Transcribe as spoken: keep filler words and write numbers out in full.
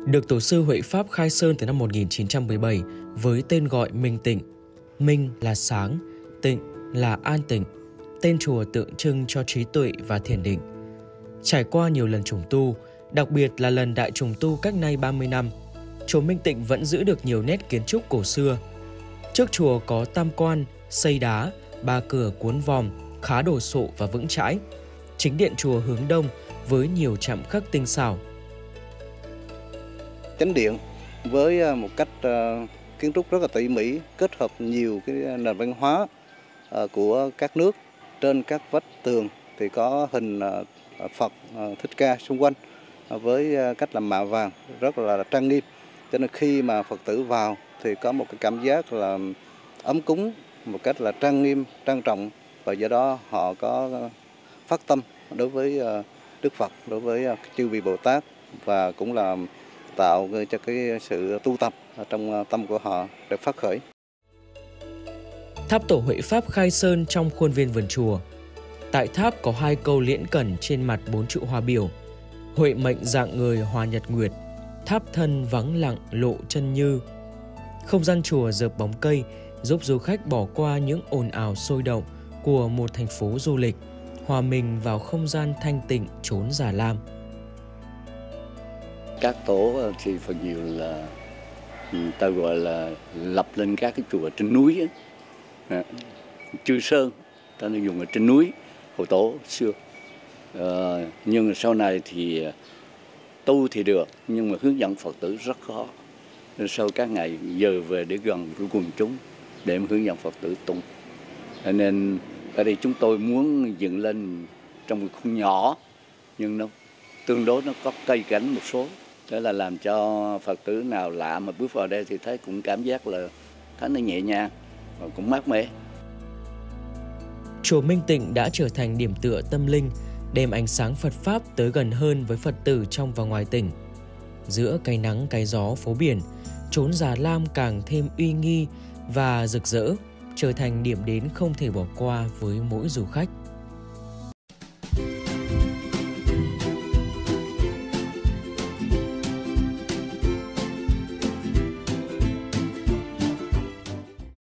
Được tổ sư Huệ Pháp khai sơn từ năm một nghìn chín trăm mười bảy với tên gọi Minh Tịnh. Minh là sáng, Tịnh là an tịnh. Tên chùa tượng trưng cho trí tuệ và thiền định. Trải qua nhiều lần trùng tu, đặc biệt là lần đại trùng tu cách nay ba mươi năm, chùa Minh Tịnh vẫn giữ được nhiều nét kiến trúc cổ xưa. Trước chùa có tam quan, xây đá, ba cửa cuốn vòm, khá đồ sộ và vững chãi. Chính điện chùa hướng đông với nhiều chạm khắc tinh xảo. Chánh điện với một cách uh, kiến trúc rất là tỉ mỉ, kết hợp nhiều cái nền văn hóa uh, của các nước. Trên các vách tường thì có hình uh, Phật uh, Thích Ca xung quanh uh, với uh, cách làm mạ vàng rất là trang nghiêm. Cho nên khi mà Phật tử vào thì có một cái cảm giác là ấm cúng, một cách là trang nghiêm, trang trọng, và do đó họ có phát tâm đối với uh, Đức Phật, đối với uh, chư vị Bồ Tát, và cũng là tạo cho cái sự tu tập trong tâm của họ được phát khởi. Tháp tổ Huệ Pháp khai sơn trong khuôn viên vườn chùa. Tại tháp có hai câu liễn cẩn trên mặt bốn trụ hoa biểu. Huệ mệnh dạng người hòa nhật nguyệt, tháp thân vắng lặng lộ chân như. Không gian chùa dợp bóng cây giúp du khách bỏ qua những ồn ào sôi động của một thành phố du lịch, hòa mình vào không gian thanh tịnh chốn Già Lam. Các tổ thì phần nhiều là ta gọi là lập lên các cái chùa trên núi ấy. À, Chư Sơn ta nó dùng ở trên núi hồi tổ xưa. À, nhưng sau này thì tu thì được, nhưng mà hướng dẫn Phật tử rất khó. Nên sau các ngày giờ về để gần với quần chúng để mà hướng dẫn Phật tử tu. À, nên ở đây chúng tôi muốn dựng lên trong một khung nhỏ, nhưng nó tương đối nó có cây cảnh một số. Đó là làm cho Phật tử nào lạ mà bước vào đây thì thấy cũng cảm giác là thấy nó nhẹ nhàng và cũng mát mẻ. Chùa Minh Tịnh đã trở thành điểm tựa tâm linh, đem ánh sáng Phật Pháp tới gần hơn với Phật tử trong và ngoài tỉnh. Giữa cái nắng cái gió phố biển, chốn Già Lam càng thêm uy nghi và rực rỡ, trở thành điểm đến không thể bỏ qua với mỗi du khách.